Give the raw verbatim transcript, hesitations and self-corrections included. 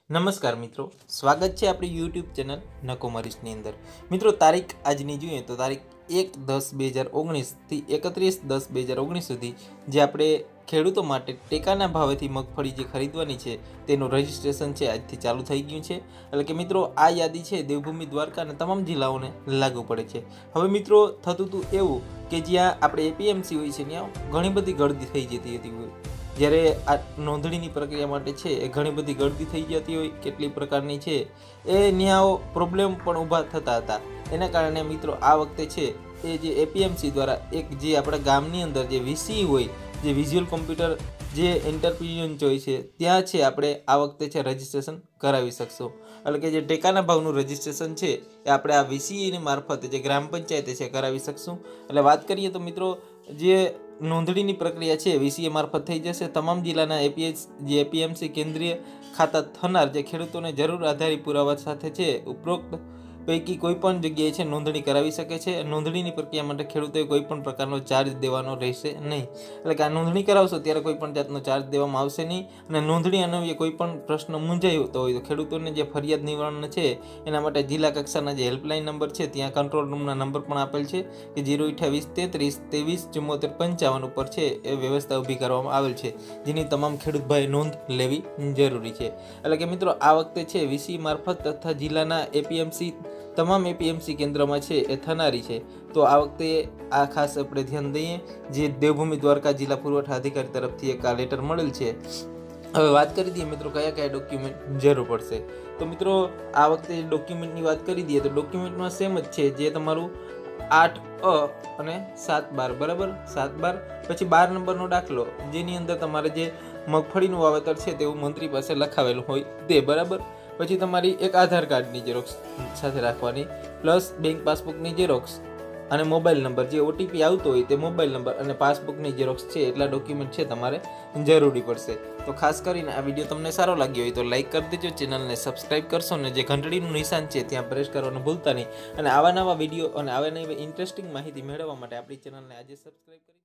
નમસ્કાર મિત્રો, સ્વાગત છે આપણી યુટ્યુબ ચેનલ નકોમરીશની અંદર। મિત્રો તારીખ આજની જોઈએ તો તારીખ એક દસ બે હજાર ઓગણીસથી એકત્રીસ દસ બે હજાર ઓગણીસ સુધી જે આપણે ખેડૂતો માટે ટેકાના ભાવેથી મગફળી જે ખરીદવાની છે તેનું રજિસ્ટ્રેશન છે આજથી ચાલુ થઈ ગયું છે। એટલે કે મિત્રો આ યાદી છે દેવભૂમિ દ્વારકા અને તમામ જિલ્લાઓને લાગુ પડે છે। હવે મિત્રો થતું હતું એવું કે જ્યાં આપણે એપીએમસી હોય છે ત્યાં ઘણી બધી ગળદી થઈ જતી હતી હોય, જ્યારે આ નોંધણીની પ્રક્રિયા માટે છે એ ઘણી બધી ગળદી થઈ જતી હોય, કેટલી પ્રકારની છે એ ન્યાઓ પ્રોબ્લેમ પણ ઊભા થતા હતા। એના કારણે મિત્રો આ વખતે છે એ જે એપીએમસી દ્વારા એક જે આપણા ગામની અંદર જે વીસી હોય, જે વિઝ્યુઅલ કોમ્પ્યુટર જે ઇન્ટરપ્રિન્યુઅર હોય છે ત્યાં છે આપણે આ વખતે છે રજિસ્ટ્રેશન કરાવી શકશો। એટલે કે જે ટેકાના ભાવનું રજિસ્ટ્રેશન છે એ આપણે આ વીસીઈની મારફતે જે ગ્રામ પંચાયતે છે કરાવી શકશું। એટલે વાત કરીએ તો મિત્રો જે નોંધણીની પ્રક્રિયા છે વીસીએ મારફત થઈ જશે। તમામ જિલ્લાના એપીએસ જે એપીએમસી કેન્દ્રીય ખાતા થનાર જે ખેડૂતોને જરૂર આધારિત પુરાવા સાથે છે ઉપરોક્ત પૈકી કોઈ પણ જગ્યાએ છે નોંધણી કરાવી શકે છે। નોંધણીની પ્રક્રિયા માટે ખેડૂતોએ કોઈ પણ પ્રકારનો ચાર્જ દેવાનો રહેશે નહીં। એટલે કે આ નોંધણી કરાવશો ત્યારે કોઈ પણ જાતનો ચાર્જ દેવામાં આવશે નહીં। અને નોંધણી અન્વયે કોઈ પણ પ્રશ્ન મૂંઝાયો હોય તો ખેડૂતોને જે ફરિયાદ નિવારણ છે એના માટે જિલ્લા કક્ષાના જે હેલ્પલાઇન નંબર છે ત્યાં કંટ્રોલ રૂમના નંબર પણ આપેલ છે કે જીરો અઠ્યાવીસ તેત્રીસ ત્રેવીસ ચુમ્મોતેર પંચાવન ઉપર છે એ વ્યવસ્થા ઊભી કરવામાં આવેલ છે, જેની તમામ ખેડૂત ભાઈ નોંધ લેવી જરૂરી છે। એટલે કે મિત્રો આ વખતે છે વીસી મારફત તથા જિલ્લાના એપીએમસી તમામ એપીએમસી કેન્દ્રમાં છે એ થનારી છે। તો આ વખતે આ ખાસ આપણે ધ્યાન દઈએ, જે દેવભૂમિ દ્વારકા જિલ્લા પુરવઠા અધિકારી તરફથી એક આ લેટર મળેલ છે। હવે વાત કરી દઈએ મિત્રો કયા કયા ડોક્યુમેન્ટ જરૂર પડશે। તો મિત્રો આ વખતે ડોક્યુમેન્ટની વાત કરી દઈએ તો ડોક્યુમેન્ટમાં સેમ જ છે, જે તમારું આઠ અ અને સાત બાર બરાબર, સાત બાર પછી બાર નંબરનો દાખલો જેની અંદર તમારે જે મગફળીનું વાવેતર છે તેવું મંત્રી પાસે લખાવેલું હોય તે બરાબર। પછી તમારી એક આધાર કાર્ડની ઝેરોક્સ સાથે રાખવાની, પ્લસ બેંક પાસબુકની ઝેરોક્સ અને મોબાઈલ નંબર, જે ઓટીપી આવતો હોય તે મોબાઈલ નંબર અને પાસબુકની ઝેરોક્સ છે એટલા ડોક્યુમેન્ટ છે તમારે જરૂરી પડશે। તો ખાસ કરીને આ વિડીયો તમને સારો લાગ્યો હોય તો લાઇક કરી દેજો, ચેનલને સબસ્ક્રાઇબ કરશો ને જે ઘંટડીનું નિશાન છે ત્યાં પ્રેસ કરવાનું ભૂલતા નહીં। અને આવા નવા વિડીયો અને આવા નવી ઇન્ટરેસ્ટિંગ માહિતી મેળવવા માટે આપણી ચેનલને આજે સબસ્ક્રાઇબ કરી